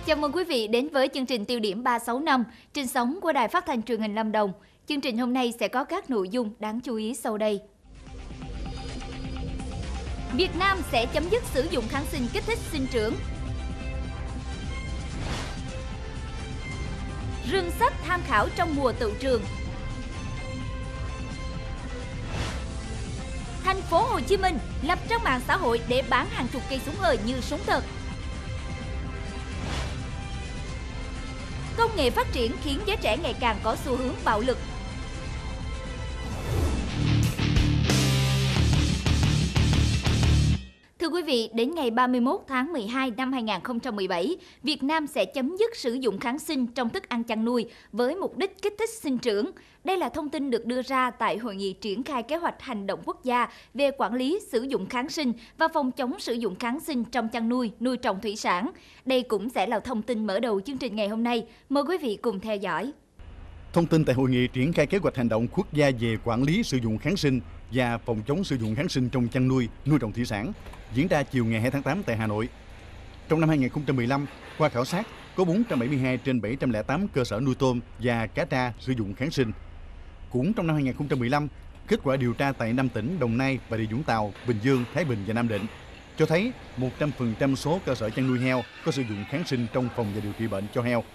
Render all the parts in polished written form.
Chào mừng quý vị đến với chương trình Tiêu điểm 365 trên sóng của Đài Phát thanh Truyền hình Lâm Đồng. Chương trình hôm nay sẽ có các nội dung đáng chú ý sau đây. Việt Nam sẽ chấm dứt sử dụng kháng sinh kích thích sinh trưởng. Rương sách tham khảo trong mùa tựu trường. Thành phố Hồ Chí Minh lập trang mạng xã hội để bán hàng chục cây súng hơi như súng thật. Công nghệ phát triển khiến giới trẻ ngày càng có xu hướng bạo lực. Thưa quý vị, đến ngày 31 tháng 12 năm 2017, Việt Nam sẽ chấm dứt sử dụng kháng sinh trong thức ăn chăn nuôi với mục đích kích thích sinh trưởng. Đây là thông tin được đưa ra tại Hội nghị triển khai kế hoạch hành động quốc gia về quản lý sử dụng kháng sinh và phòng chống sử dụng kháng sinh trong chăn nuôi, nuôi trồng thủy sản. Đây cũng sẽ là thông tin mở đầu chương trình ngày hôm nay. Mời quý vị cùng theo dõi. Thông tin tại Hội nghị triển khai kế hoạch hành động quốc gia về quản lý sử dụng kháng sinh và phòng chống sử dụng kháng sinh trong chăn nuôi, nuôi trồng thủy sản diễn ra chiều ngày 2 tháng 8 tại Hà Nội. Trong năm 2015, qua khảo sát, có 472 trên 708 cơ sở nuôi tôm và cá tra sử dụng kháng sinh. Cũng trong năm 2015, kết quả điều tra tại 5 tỉnh Đồng Nai, Bà Rịa Vũng Tàu, Bình Dương, Thái Bình và Nam Định cho thấy 100% số cơ sở chăn nuôi heo có sử dụng kháng sinh trong phòng và điều trị bệnh cho heo.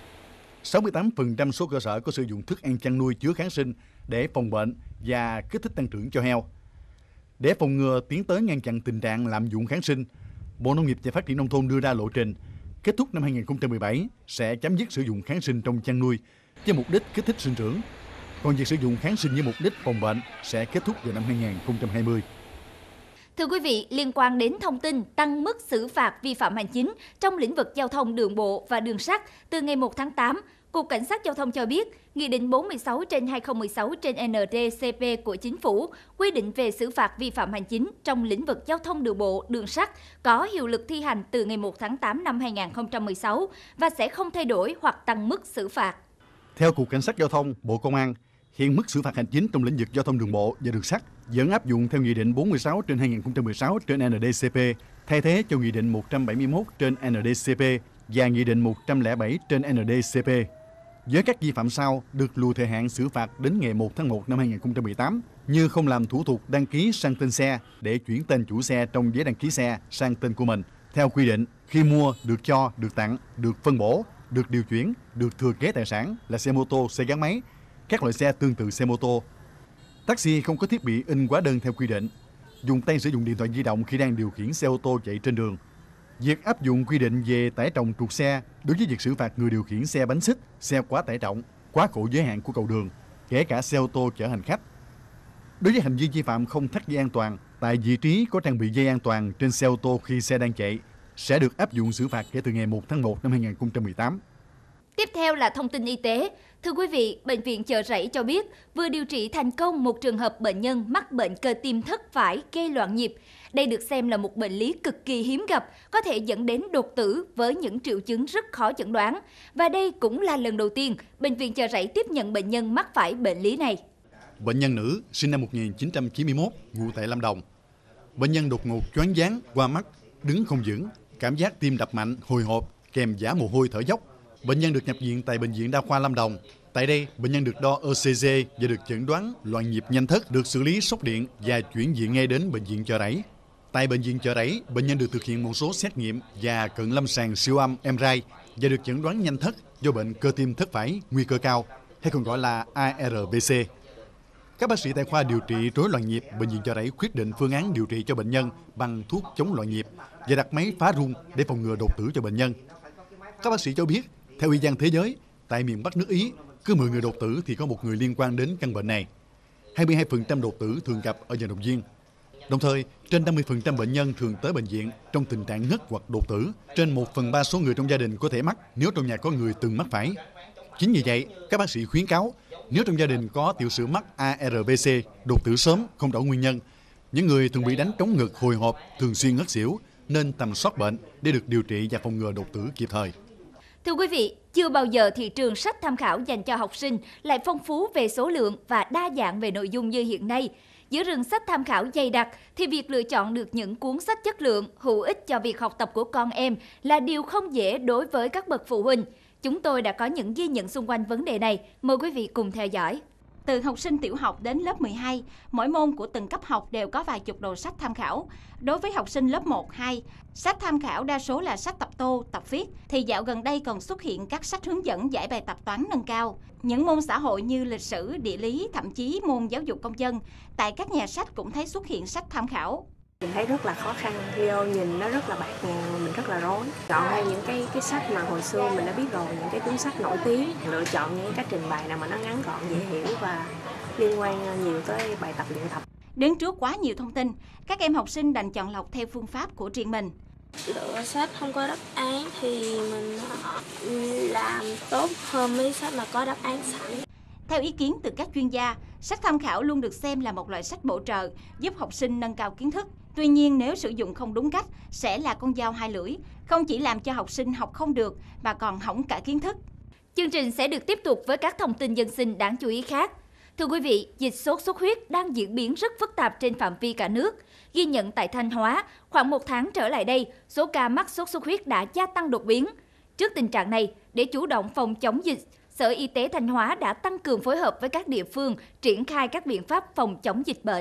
68% số cơ sở có sử dụng thức ăn chăn nuôi chứa kháng sinh để phòng bệnh và kích thích tăng trưởng cho heo. Để phòng ngừa tiến tới ngăn chặn tình trạng lạm dụng kháng sinh, Bộ Nông nghiệp và Phát triển Nông thôn đưa ra lộ trình kết thúc năm 2017 sẽ chấm dứt sử dụng kháng sinh trong chăn nuôi với mục đích kích thích sinh trưởng. Còn việc sử dụng kháng sinh với mục đích phòng bệnh sẽ kết thúc vào năm 2020. Thưa quý vị, liên quan đến thông tin tăng mức xử phạt vi phạm hành chính trong lĩnh vực giao thông đường bộ và đường sắt từ ngày 1 tháng 8, Cục Cảnh sát Giao thông cho biết, Nghị định 46/2016/ND-CP của Chính phủ quy định về xử phạt vi phạm hành chính trong lĩnh vực giao thông đường bộ, đường sắt có hiệu lực thi hành từ ngày 1 tháng 8 năm 2016 và sẽ không thay đổi hoặc tăng mức xử phạt. Theo Cục Cảnh sát Giao thông, Bộ Công an, hiện mức xử phạt hành chính trong lĩnh vực giao thông đường bộ và đường sắt vẫn áp dụng theo Nghị định 46/2016/ND-CP, thay thế cho Nghị định 171/ND-CP và Nghị định 107/ND-CP. Với các vi phạm sau được lùi thời hạn xử phạt đến ngày 1 tháng 1 năm 2018 như không làm thủ tục đăng ký sang tên xe để chuyển tên chủ xe trong giấy đăng ký xe sang tên của mình theo quy định khi mua, được cho, được tặng, được phân bổ, được điều chuyển, được thừa kế tài sản là xe mô tô, xe gắn máy, các loại xe tương tự xe mô tô. Taxi không có thiết bị in hóa đơn theo quy định, dùng tay sử dụng điện thoại di động khi đang điều khiển xe ô tô chạy trên đường. Việc áp dụng quy định về tải trọng trục xe đối với việc xử phạt người điều khiển xe bánh xích, xe quá tải trọng, quá khổ giới hạn của cầu đường, kể cả xe ô tô chở hành khách. Đối với hành vi vi phạm không thắt dây an toàn tại vị trí có trang bị dây an toàn trên xe ô tô khi xe đang chạy, sẽ được áp dụng xử phạt kể từ ngày 1 tháng 1 năm 2018. Tiếp theo là thông tin y tế. Thưa quý vị, Bệnh viện Chợ Rẫy cho biết vừa điều trị thành công một trường hợp bệnh nhân mắc bệnh cơ tim thất phải gây loạn nhịp. Đây được xem là một bệnh lý cực kỳ hiếm gặp, có thể dẫn đến đột tử với những triệu chứng rất khó chẩn đoán. Và đây cũng là lần đầu tiên Bệnh viện Chợ Rẫy tiếp nhận bệnh nhân mắc phải bệnh lý này. Bệnh nhân nữ sinh năm 1991, ngụ tại Lâm Đồng. Bệnh nhân đột ngột choáng váng, qua mắt, đứng không vững, cảm giác tim đập mạnh, hồi hộp, kèm vã mồ hôi thở dốc. Bệnh nhân được nhập viện tại Bệnh viện Đa khoa Lâm Đồng. Tại đây, bệnh nhân được đo ECG và được chẩn đoán loạn nhịp nhanh thất, được xử lý sốc điện và chuyển viện ngay đến Bệnh viện Chợ Rẫy. Tại Bệnh viện Chợ Rẫy, bệnh nhân được thực hiện một số xét nghiệm và cận lâm sàng siêu âm MRI và được chẩn đoán nhanh thất do bệnh cơ tim thất phải nguy cơ cao, hay còn gọi là ARVC. Các bác sĩ tại khoa điều trị rối loạn nhịp Bệnh viện Chợ Rẫy quyết định phương án điều trị cho bệnh nhân bằng thuốc chống loạn nhịp và đặt máy phá rung để phòng ngừa đột tử cho bệnh nhân. Các bác sĩ cho biết, theo Y văn Thế giới, tại miền Bắc nước Ý, cứ 10 người đột tử thì có một người liên quan đến căn bệnh này. 22% đột tử thường gặp ở vận động viên. Đồng thời, trên 50% bệnh nhân thường tới bệnh viện trong tình trạng ngất hoặc đột tử. Trên 1/3 số người trong gia đình có thể mắc nếu trong nhà có người từng mắc phải. Chính vì vậy, các bác sĩ khuyến cáo nếu trong gia đình có tiểu sử mắc ARVC, đột tử sớm, không rõ nguyên nhân, những người thường bị đánh trống ngực, hồi hộp, thường xuyên ngất xỉu nên tầm soát bệnh để được điều trị và phòng ngừa đột tử kịp thời. Thưa quý vị, chưa bao giờ thị trường sách tham khảo dành cho học sinh lại phong phú về số lượng và đa dạng về nội dung như hiện nay. Giữa rừng sách tham khảo dày đặc thì việc lựa chọn được những cuốn sách chất lượng, hữu ích cho việc học tập của con em là điều không dễ đối với các bậc phụ huynh. Chúng tôi đã có những ghi nhận xung quanh vấn đề này. Mời quý vị cùng theo dõi. Từ học sinh tiểu học đến lớp 12, mỗi môn của từng cấp học đều có vài chục đầu sách tham khảo. Đối với học sinh lớp 1, 2, sách tham khảo đa số là sách tập tô, tập viết, thì dạo gần đây còn xuất hiện các sách hướng dẫn giải bài tập toán nâng cao. Những môn xã hội như lịch sử, địa lý, thậm chí môn giáo dục công dân, tại các nhà sách cũng thấy xuất hiện sách tham khảo. Mình thấy rất là khó khăn, video nhìn nó rất là bạt ngàn, mình rất là rối. Chọn ra những cái sách mà hồi xưa mình đã biết rồi, những cái cuốn sách nổi tiếng, lựa chọn những cách trình bày nào mà nó ngắn gọn, dễ hiểu và liên quan nhiều tới bài tập luyện tập. Đứng trước quá nhiều thông tin, các em học sinh đành chọn lọc theo phương pháp của riêng mình. Lựa sách không có đáp án thì mình làm tốt hơn mấy sách mà có đáp án sẵn. Theo ý kiến từ các chuyên gia, sách tham khảo luôn được xem là một loại sách bổ trợ, giúp học sinh nâng cao kiến thức. Tuy nhiên, nếu sử dụng không đúng cách, sẽ là con dao hai lưỡi, không chỉ làm cho học sinh học không được, mà còn hỏng cả kiến thức. Chương trình sẽ được tiếp tục với các thông tin dân sinh đáng chú ý khác. Thưa quý vị, dịch sốt xuất huyết đang diễn biến rất phức tạp trên phạm vi cả nước. Ghi nhận tại Thanh Hóa, khoảng 1 tháng trở lại đây, số ca mắc sốt xuất huyết đã gia tăng đột biến. Trước tình trạng này, để chủ động phòng chống dịch, Sở Y tế Thanh Hóa đã tăng cường phối hợp với các địa phương triển khai các biện pháp phòng chống dịch bệnh.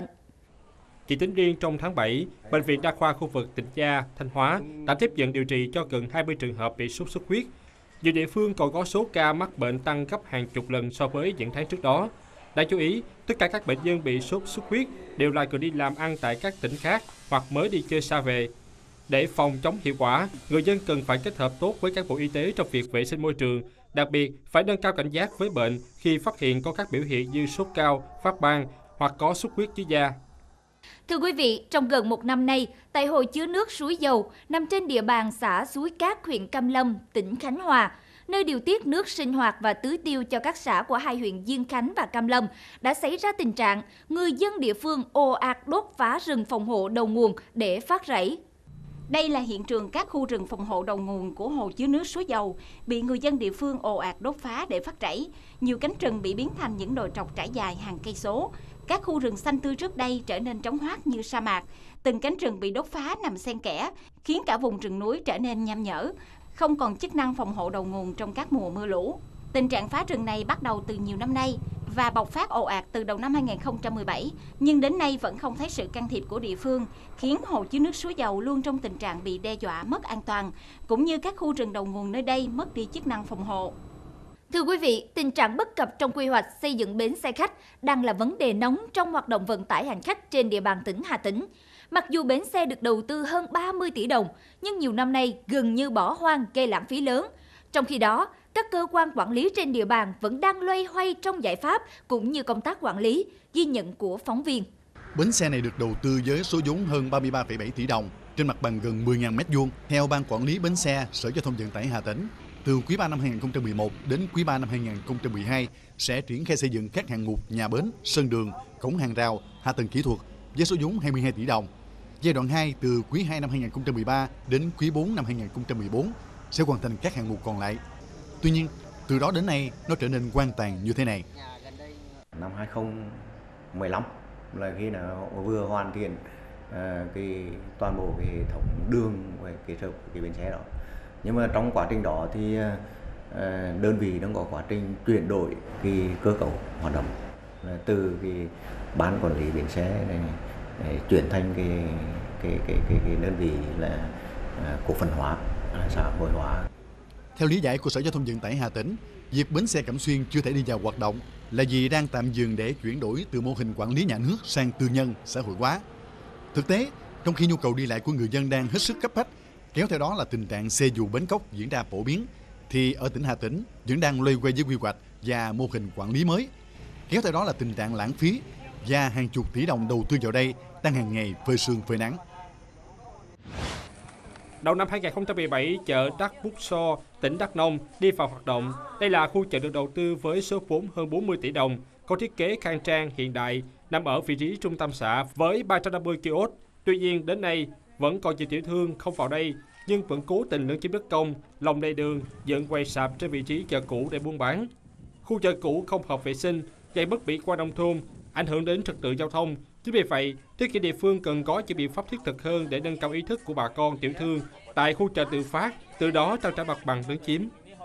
Chỉ tính riêng trong tháng 7, Bệnh viện Đa khoa khu vực Tịnh Gia, Thanh Hóa đã tiếp nhận điều trị cho gần 20 trường hợp bị sốt xuất huyết. Nhiều địa phương còn có số ca mắc bệnh tăng gấp hàng chục lần so với những tháng trước đó. Đáng chú ý, tất cả các bệnh nhân bị sốt xuất huyết đều là người đi làm ăn tại các tỉnh khác hoặc mới đi chơi xa về. Để phòng chống hiệu quả, người dân cần phải kết hợp tốt với các bộ y tế trong việc vệ sinh môi trường, đặc biệt phải nâng cao cảnh giác với bệnh khi phát hiện có các biểu hiện như sốt cao, phát ban hoặc có xuất huyết dưới da. Thưa quý vị, trong gần 1 năm nay, tại hồ chứa nước Suối Dầu nằm trên địa bàn xã Suối Cát, huyện Cam Lâm, tỉnh Khánh Hòa, nơi điều tiết nước sinh hoạt và tưới tiêu cho các xã của hai huyện Diên Khánh và Cam Lâm, đã xảy ra tình trạng người dân địa phương ồ ạt đốt phá rừng phòng hộ đầu nguồn để phát rẫy. Đây là hiện trường các khu rừng phòng hộ đầu nguồn của hồ chứa nước Suối Dầu bị người dân địa phương ồ ạt đốt phá để phát rẫy. Nhiều cánh rừng bị biến thành những đồi trọc trải dài hàng cây số. Các khu rừng xanh tươi trước đây trở nên trống hoác như sa mạc. Từng cánh rừng bị đốt phá nằm xen kẽ, khiến cả vùng rừng núi trở nên nham nhở, không còn chức năng phòng hộ đầu nguồn trong các mùa mưa lũ. Tình trạng phá rừng này bắt đầu từ nhiều năm nay và bộc phát ồ ạt từ đầu năm 2017, nhưng đến nay vẫn không thấy sự can thiệp của địa phương, khiến hồ chứa nước Suối Dầu luôn trong tình trạng bị đe dọa mất an toàn, cũng như các khu rừng đầu nguồn nơi đây mất đi chức năng phòng hộ. Thưa quý vị, tình trạng bất cập trong quy hoạch xây dựng bến xe khách đang là vấn đề nóng trong hoạt động vận tải hành khách trên địa bàn tỉnh Hà Tĩnh. Mặc dù bến xe được đầu tư hơn 30 tỷ đồng, nhưng nhiều năm nay gần như bỏ hoang gây lãng phí lớn. Trong khi đó, các cơ quan quản lý trên địa bàn vẫn đang loay hoay trong giải pháp cũng như công tác quản lý, ghi nhận của phóng viên. Bến xe này được đầu tư với số vốn hơn 33,7 tỷ đồng, trên mặt bằng gần 10.000 m². Theo Ban Quản lý Bến xe, Sở Giao thông Vận tải Hà Tĩnh, từ quý 3 năm 2011 đến quý 3 năm 2012 sẽ triển khai xây dựng các hạng mục nhà bến, sân đường, cổng hàng rào, hạ tầng kỹ thuật với số vốn 22 tỷ đồng. Giai đoạn 2 từ quý 2 năm 2013 đến quý 4 năm 2014 sẽ hoàn thành các hạng mục còn lại. Tuy nhiên, từ đó đến nay nó trở nên hoang tàn như thế này. Năm 2015 là khi nào vừa hoàn thiện toàn bộ cái hệ thống đường và kết hợp cái bến xe đó. Nhưng mà trong quá trình đó thì đơn vị đang có quá trình chuyển đổi cái cơ cấu hoạt động từ cái ban quản lý bến xe này chuyển thành cái đơn vị là cổ phần hóa, xã hội hóa. Theo lý giải của Sở Giao thông Vận tải Hà Tĩnh, việc bến xe Cẩm Xuyên chưa thể đi vào hoạt động là vì đang tạm dừng để chuyển đổi từ mô hình quản lý nhà nước sang tư nhân, xã hội hóa. Thực tế, trong khi nhu cầu đi lại của người dân đang hết sức cấp bách, kéo theo đó là tình trạng xe dù bến cóc diễn ra phổ biến, thì ở tỉnh Hà Tĩnh vẫn đang loay hoay với quy hoạch và mô hình quản lý mới. Kéo theo đó là tình trạng lãng phí và hàng chục tỷ đồng đầu tư vào đây đang hàng ngày phơi sương phơi nắng. Đầu năm 2017, chợ Đắc Búc So, tỉnh Đắk Nông đi vào hoạt động. Đây là khu chợ được đầu tư với số vốn hơn 40 tỷ đồng, có thiết kế khang trang hiện đại, nằm ở vị trí trung tâm xã với 350 kiosk. Tuy nhiên, đến nay vẫn còn nhiều tiểu thương không vào đây, nhưng vẫn cố tình lấn chiếm đất công, lòng đầy đường, dựng quầy sạp trên vị trí chợ cũ để buôn bán. Khu chợ cũ không hợp vệ sinh, gây mất mỹ quan nông thôn, ảnh hưởng đến trật tự giao thông, Chính vì vậy, chính quyền địa phương cần có những biện pháp thiết thực hơn để nâng cao ý thức của bà con tiểu thương tại khu chợ tự phát, từ đó trao trả mặt bằng lấn chiếm.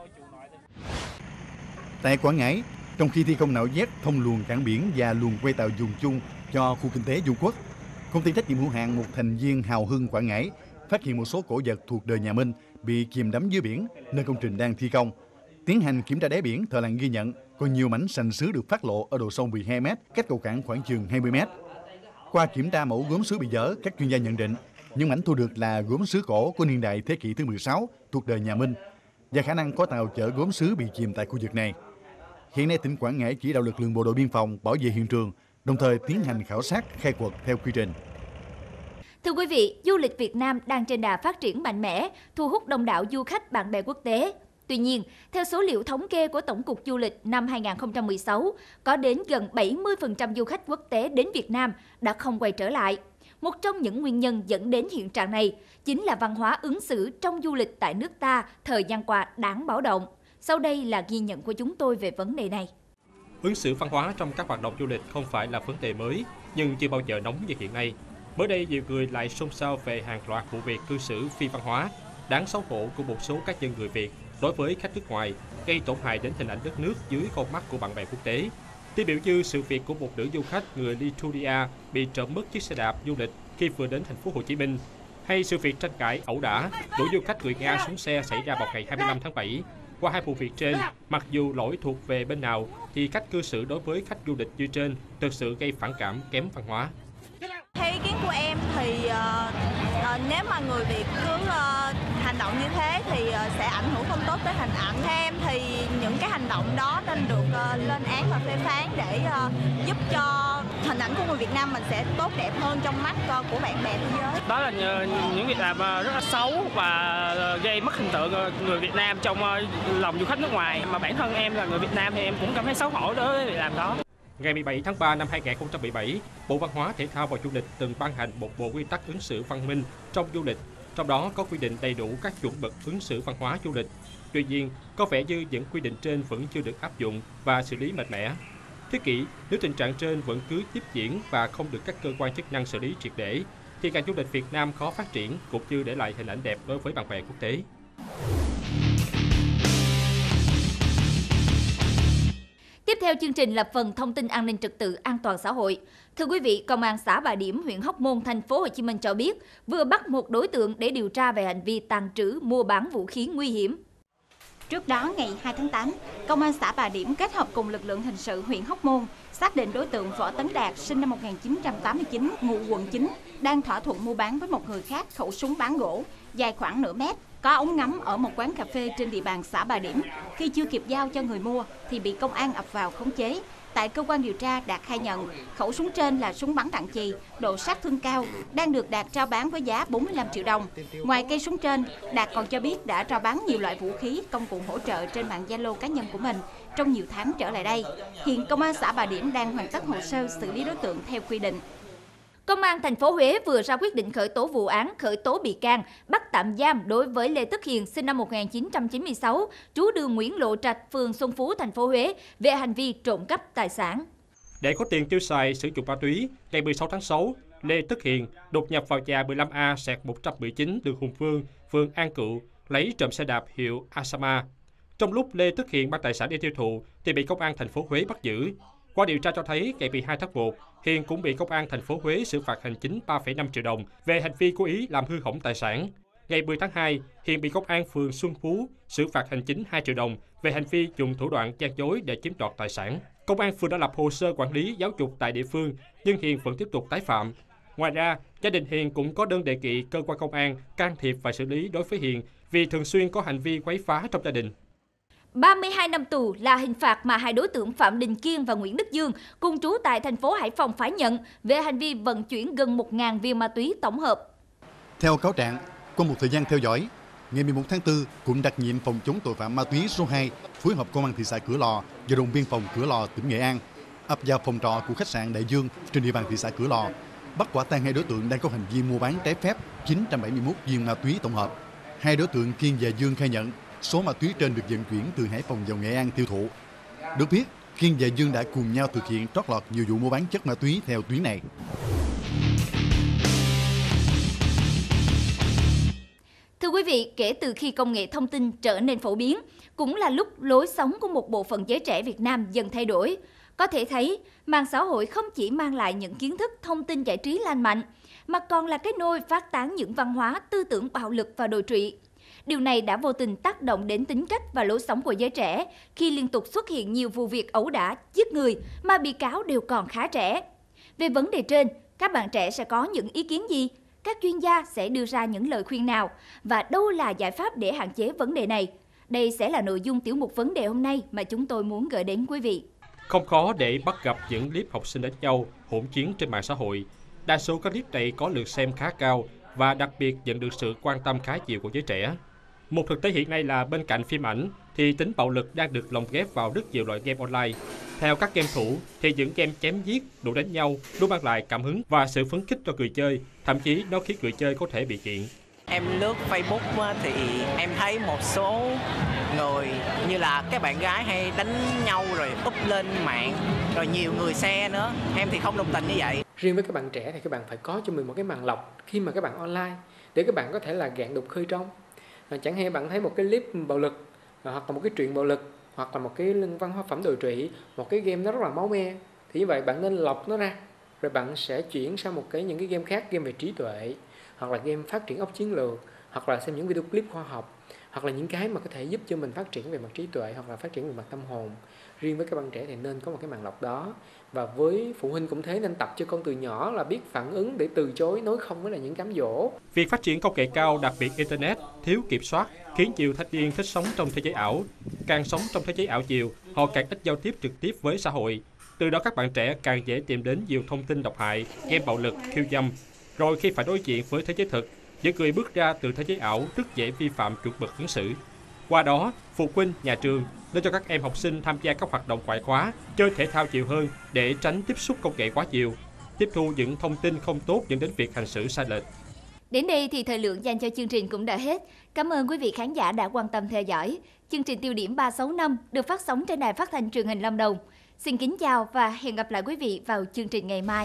Tại Quảng Ngãi, trong khi thi công nạo vét thông luồng cảng biển và luồng quay tàu dùng chung cho khu kinh tế Dung Quốc, công ty trách nhiệm hữu hạn một thành viên Hào Hưng Quảng Ngãi phát hiện một số cổ vật thuộc đời nhà Minh bị chìm đắm dưới biển nơi công trình đang thi công. Tiến hành kiểm tra đáy biển, thợ lặn ghi nhận có nhiều mảnh sành sứ được phát lộ ở độ sâu 12 m, cách cầu cảng khoảng chừng 20 m. Qua kiểm tra mẫu gốm sứ bị dở, các chuyên gia nhận định những mảnh thu được là gốm sứ cổ của niên đại thế kỷ thứ 16 thuộc đời nhà Minh và khả năng có tàu chở gốm sứ bị chìm tại khu vực này. Hiện nay tỉnh Quảng Ngãi chỉ đạo lực lượng bộ đội biên phòng bảo vệ hiện trường, đồng thời tiến hành khảo sát, khai quật theo quy trình. Thưa quý vị, du lịch Việt Nam đang trên đà phát triển mạnh mẽ, thu hút đông đảo du khách bạn bè quốc tế. Tuy nhiên, theo số liệu thống kê của Tổng cục Du lịch năm 2016, có đến gần 70% du khách quốc tế đến Việt Nam đã không quay trở lại. Một trong những nguyên nhân dẫn đến hiện trạng này chính là văn hóa ứng xử trong du lịch tại nước ta thời gian qua đáng báo động. Sau đây là ghi nhận của chúng tôi về vấn đề này. Ứng xử văn hóa trong các hoạt động du lịch không phải là vấn đề mới, nhưng chưa bao giờ nóng như hiện nay. Mới đây, nhiều người lại xôn xao về hàng loạt vụ việc cư xử phi văn hóa, đáng xấu hổ của một số cá nhân người Việt đối với khách nước ngoài, gây tổn hại đến hình ảnh đất nước dưới con mắt của bạn bè quốc tế. Tiêu biểu như sự việc của một nữ du khách người Lithuania bị trộm mất chiếc xe đạp du lịch khi vừa đến thành phố Hồ Chí Minh, hay sự việc tranh cãi ẩu đả đuổi du khách người Nga xuống xe xảy ra vào ngày 25 tháng 7. Qua hai vụ việc trên, mặc dù lỗi thuộc về bên nào, thì cách cư xử đối với khách du lịch như trên thực sự gây phản cảm, kém văn hóa. Theo ý kiến của em thì nếu mà người Việt cứ hành động như thế thì sẽ ảnh hưởng không tốt tới hình ảnh. Theo em thì những cái hành động đó nên được lên án và phê phán để giúp cho hình ảnh của người Việt Nam mình sẽ tốt đẹp hơn trong mắt của bạn bè thế giới. Đó là những việc làm rất là xấu và gây mất hình tượng người Việt Nam trong lòng du khách nước ngoài. Mà bản thân em là người Việt Nam thì em cũng cảm thấy xấu hổ đối với việc làm đó. Ngày 17 tháng 3 năm 2017, Bộ Văn hóa, Thể thao và Du lịch từng ban hành một bộ quy tắc ứng xử văn minh trong du lịch, trong đó có quy định đầy đủ các chuẩn mực ứng xử văn hóa du lịch. Tuy nhiên, có vẻ như những quy định trên vẫn chưa được áp dụng và xử lý mạnh mẽ. Thiết nghĩ, nếu tình trạng trên vẫn cứ tiếp diễn và không được các cơ quan chức năng xử lý triệt để, thì ngành du lịch Việt Nam khó phát triển cũng như để lại hình ảnh đẹp đối với bạn bè quốc tế. Tiếp theo chương trình là phần thông tin an ninh trật tự an toàn xã hội. Thưa quý vị, Công an xã Bà Điểm, huyện Hóc Môn, thành phố Hồ Chí Minh cho biết vừa bắt một đối tượng để điều tra về hành vi tàng trữ, mua bán vũ khí nguy hiểm. Trước đó, ngày 2 tháng 8, Công an xã Bà Điểm kết hợp cùng lực lượng hình sự huyện Hóc Môn xác định đối tượng Võ Tấn Đạt, sinh năm 1989, ngụ quận 9, đang thỏa thuận mua bán với một người khác khẩu súng bán gỗ dài khoảng nửa mét, có ống ngắm ở một quán cà phê trên địa bàn xã Bà Điểm. Khi chưa kịp giao cho người mua thì bị công an ập vào khống chế. Tại cơ quan điều tra, Đạt khai nhận khẩu súng trên là súng bắn đạn chì, độ sát thương cao, đang được Đạt rao bán với giá 45 triệu đồng. Ngoài cây súng trên, Đạt còn cho biết đã rao bán nhiều loại vũ khí, công cụ hỗ trợ trên mạng Zalo cá nhân của mình trong nhiều tháng trở lại đây. Hiện Công an xã Bà Điểm đang hoàn tất hồ sơ xử lý đối tượng theo quy định. Công an thành phố Huế vừa ra quyết định khởi tố vụ án, khởi tố bị can, bắt tạm giam đối với Lê Tất Hiền, sinh năm 1996, trú đường Nguyễn Lộ Trạch, phường Xuân Phú, thành phố Huế, về hành vi trộm cắp tài sản. Để có tiền tiêu xài sử dụng ma túy, ngày 16 tháng 6, Lê Tất Hiền đột nhập vào nhà 15A/119 đường Hùng Vương, phường An Cựu, lấy trộm xe đạp hiệu Asama. Trong lúc Lê Tất Hiền mang tài sản đi tiêu thụ thì bị công an thành phố Huế bắt giữ. Qua điều tra cho thấy, ngày 12 tháng 1, Hiền cũng bị công an thành phố Huế xử phạt hành chính 3,5 triệu đồng về hành vi cố ý làm hư hỏng tài sản. Ngày 10 tháng 2, Hiền bị công an phường Xuân Phú xử phạt hành chính 2 triệu đồng về hành vi dùng thủ đoạn gian dối để chiếm đoạt tài sản. Công an phường đã lập hồ sơ quản lý giáo dục tại địa phương, nhưng Hiền vẫn tiếp tục tái phạm. Ngoài ra, gia đình Hiền cũng có đơn đề nghị cơ quan công an can thiệp và xử lý đối với Hiền vì thường xuyên có hành vi quấy phá trong gia đình. 32 năm tù là hình phạt mà hai đối tượng Phạm Đình Kiên và Nguyễn Đức Dương cùng trú tại thành phố Hải Phòng phải nhận về hành vi vận chuyển gần 1.000 viên ma túy tổng hợp. Theo cáo trạng, qua một thời gian theo dõi, ngày 11 tháng 4, Cụm đặc nhiệm phòng chống tội phạm ma túy số 2 phối hợp Công an thị xã Cửa Lò và đồn biên phòng Cửa Lò, tỉnh Nghệ An ập vào phòng trọ của khách sạn Đại Dương trên địa bàn thị xã Cửa Lò, bắt quả tang hai đối tượng đang có hành vi mua bán trái phép 971 viên ma túy tổng hợp. Hai đối tượng Kiên và Dương khai nhận số ma túy trên được vận chuyển từ Hải Phòng vào Nghệ An tiêu thụ. Được biết, Kiên và Dương đã cùng nhau thực hiện trót lọt nhiều vụ mua bán chất ma túy theo tuyến này. Thưa quý vị, kể từ khi công nghệ thông tin trở nên phổ biến, cũng là lúc lối sống của một bộ phận giới trẻ Việt Nam dần thay đổi. Có thể thấy, mạng xã hội không chỉ mang lại những kiến thức thông tin giải trí lành mạnh, mà còn là cái nôi phát tán những văn hóa, tư tưởng bạo lực và đồi trụy. Điều này đã vô tình tác động đến tính cách và lối sống của giới trẻ khi liên tục xuất hiện nhiều vụ việc ẩu đả, giết người mà bị cáo đều còn khá trẻ. Về vấn đề trên, các bạn trẻ sẽ có những ý kiến gì? Các chuyên gia sẽ đưa ra những lời khuyên nào? Và đâu là giải pháp để hạn chế vấn đề này? Đây sẽ là nội dung tiểu mục vấn đề hôm nay mà chúng tôi muốn gửi đến quý vị. Không khó để bắt gặp những clip học sinh đánh nhau, hỗn chiến trên mạng xã hội. Đa số các clip này có lượt xem khá cao và đặc biệt nhận được sự quan tâm khá nhiều của giới trẻ. Một thực tế hiện nay là bên cạnh phim ảnh thì tính bạo lực đang được lồng ghép vào rất nhiều loại game online. Theo các game thủ thì những game chém giết, đụng đánh nhau luôn mang lại cảm hứng và sự phấn khích cho người chơi, thậm chí nó khiến người chơi có thể bị nghiện. Em lướt Facebook thì em thấy một số người như là các bạn gái hay đánh nhau rồi up lên mạng, rồi nhiều người share nữa. Em thì không đồng tình như vậy. Riêng với các bạn trẻ thì các bạn phải có cho mình một cái màng lọc khi mà các bạn online để các bạn có thể là gạn đục khơi trong. Chẳng hạn bạn thấy một cái clip bạo lực hoặc là một cái truyện bạo lực hoặc là một cái văn hóa phẩm đồi trụy, một cái game nó rất là máu me, thì như vậy bạn nên lọc nó ra, rồi bạn sẽ chuyển sang những cái game khác, game về trí tuệ hoặc là game phát triển óc chiến lược, hoặc là xem những video clip khoa học, hoặc là những cái mà có thể giúp cho mình phát triển về mặt trí tuệ hoặc là phát triển về mặt tâm hồn. Riêng với các bạn trẻ thì nên có một cái màng lọc đó, và với phụ huynh cũng thế, nên tập cho con từ nhỏ là biết phản ứng để từ chối, nói không với là những cám dỗ. Việc phát triển công nghệ cao, đặc biệt Internet, thiếu kiểm soát khiến nhiều thanh niên thích sống trong thế giới ảo. Càng sống trong thế giới ảo nhiều, họ càng ít giao tiếp trực tiếp với xã hội. Từ đó các bạn trẻ càng dễ tìm đến nhiều thông tin độc hại, game bạo lực, khiêu dâm. Rồi khi phải đối diện với thế giới thực, những người bước ra từ thế giới ảo rất dễ vi phạm chuẩn mực ứng xử. Qua đó, phụ huynh, nhà trường nên cho các em học sinh tham gia các hoạt động ngoại khóa, chơi thể thao nhiều hơn để tránh tiếp xúc công nghệ quá nhiều, tiếp thu những thông tin không tốt dẫn đến việc hành xử sai lệch. Đến đây thì thời lượng dành cho chương trình cũng đã hết. Cảm ơn quý vị khán giả đã quan tâm theo dõi. Chương trình Tiêu điểm 365 được phát sóng trên đài phát thanh truyền hình Lâm Đồng. Xin kính chào và hẹn gặp lại quý vị vào chương trình ngày mai.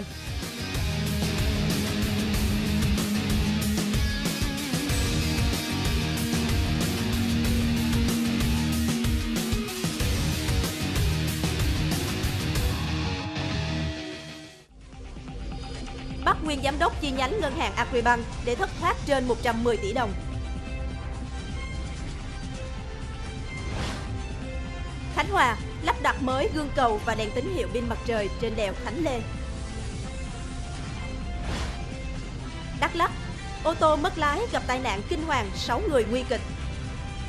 Bắt nguyên giám đốc chi nhánh ngân hàng Agribank để thất thoát trên 110 tỷ đồng. Khánh Hòa lắp đặt mới gương cầu và đèn tín hiệu pin mặt trời trên đèo Khánh Lê. Đắk Lắk, ô tô mất lái gặp tai nạn kinh hoàng, 6 người nguy kịch.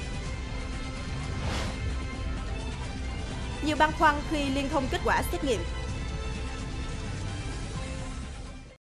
Nhiều băn khoăn khi liên thông kết quả xét nghiệm.